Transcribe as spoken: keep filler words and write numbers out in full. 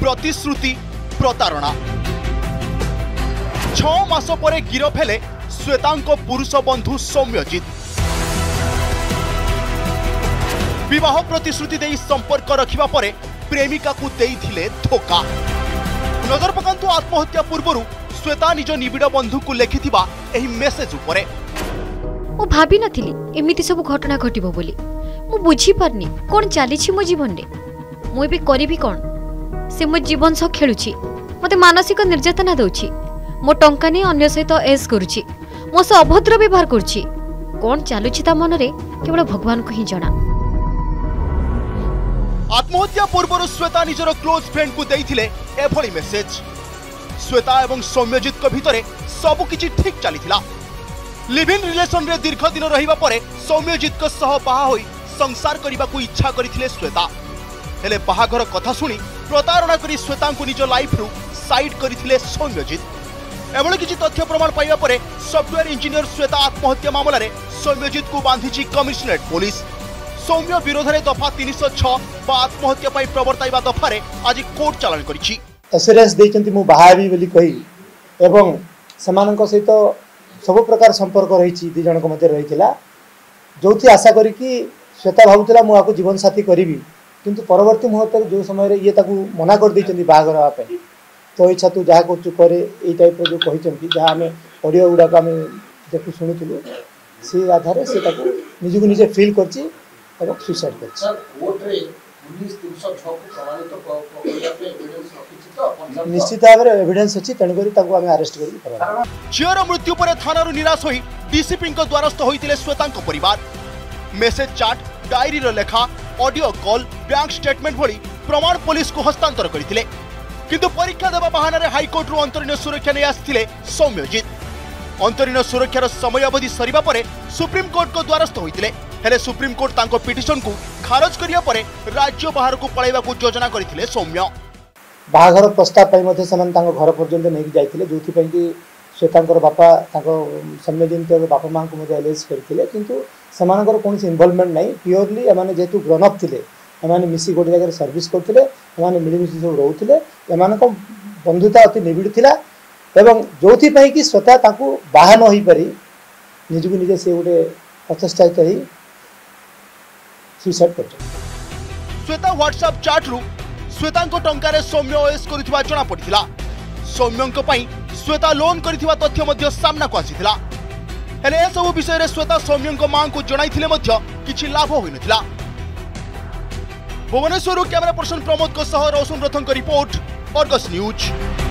प्रतिश्रुति प्रतारणा छह मास पर गिरफ हेले श्वेतांको पुरुष बंधु सौम्यजित विवाह प्रतिश्रुति दे संपर्क रखिबा परे प्रेमिका को देइथिले धोखा। नजर पकांतु आत्महत्या पूर्व श्वेता निज निबिड़ बंधु को लिखिथिबा एही मेसेज उपरे मु भाबी नथिली एमिति सब घटना घटिबो बोली मु बुझी पारनी कोन चाली छि मो जीवन रे मु एबे करिबी कोन से मो जीवन सह खेलुछि मते मानसिक निर्यातना दउछि मो टंका ने अन्य सहित एस करूछि मो से अभद्र व्यवहार करूछि कोन चालुछि ता मन रे केवल भगवान को ही जणा। आत्महत्या पूर्व श्वेता निजर क्लोज फ्रेंड को देइथिले एभली मेसेज। श्वेता एवं सौम्यजित को भितरे सब किछि ठीक चलीथिला। लिव इन रिलेशन रे दीर्घ दिन रहिबा परे सौम्यजित को सह बाहा होई संसार करिबा को इच्छा करिथिले श्वेता हेले बाहाघर कथा सुनी प्रतारणा करी श्वेता को निज लाइफ रु साइड करिथिले सौम्यजित। एभली किछि तथ्य प्रमाण पाइबा परे सॉफ्टवेयर इंजीनियर श्वेता आत्महत्या मामला रे सौम्यजित को बांधिछि कमिशनरेट पुलिस। सौम्य विरोध में दफा तीन सौ छह आत्महत्या प्रवर्ताइबा दफारे आज कोर्ट चालान करिछि। एसुरेंस देइचंती मु बाहाबी बोली कहि एवं समानक सहित सब प्रकार संपर्क रही दी जन मध्य रही जो आशा करी कि श्वेता भावुला मुझे आपको जीवन साथी करी किंतु परवर्ती मुहूर्त जो समय ये मना कर देइचंती बाहागर होगा तो इच्छा तू जहाँ कर करे ये टाइप जो कहते जहाँ आम ऑडियो गुड़ाक आम देखु शुणुलु से आधार से निजक निजे फिल कर सुसाइड कर निश्चित भाव में एविडेंस अच्छी तेणुक अरेस्ट कर झीर मृत्यु पर थाना निराश होई डीसीपी द्वारस्थ होइतिले श्वेतांक परिवार। मेसेज चाट डायरी लेखा ऑडियो कॉल बैंक स्टेटमेंट भली प्रमाण पुलिस को हस्तांतर करथिले किंतु परीक्षा देवा बहाना हाईकोर्ट रु अंतरीण सुरक्षा नहीं आसिथिले सौम्यजित। अंतरीण सुरक्षार समय अवधि सरिबा परे सुप्रीम कोर्ट को द्वारस्थ होइतिले हेले सुप्रीम कोर्ट तांको पिटिशन को खारज करिया परे राज्य बाहर को पळाइबा को योजना करथिले सौम्य। बाहाघर प्रस्ताव पाई मध्ये समान तांको घर पर्यंत नै जाइथिले जोथि पई कि श्वेतांकर बापा तांको सम्मेलित बापा मां को मध्ये एलेज करथिले किंतु समानकर कोनसी इन्वॉल्वमेंट नै प्योरली एमाने जेतु ग्रोन अप थिले एमाने मिसी गोटे जगह सर्विस करथिले एमाने मिलिमिसी सब रहउथिले एमानको बंधुता अति निबिड़ थिला एवं जोथि पई कि श्वेता तांको बाहा न होई पारी निजको निजे से गोटे प्रचेष्टा करी सुसाइड कर। श्वेता व्हाट्सएप चैट रु श्वेता को टंकारे सौम्य ओएस करुथिबा जणा पड़िथिला। सौम्यंक पई श्वेता लोन करिथिबा तथ्य मध्य सामना को आसीथिला हेले ए सब विषय रे श्वेता सौम्यंक मां को जणाइथिले मध्य किछि लाभ होई नथिला। भुवनेश्वर कैमरा पर्सन प्रमोद को सह रोशन रथन रिपोर्ट अर्गस न्यूज।